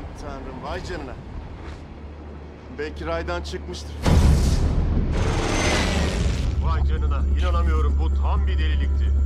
Aman tanrım, vay canına. Belki raydan çıkmıştır. Vay canına, inanamıyorum, bu tam bir delilikti.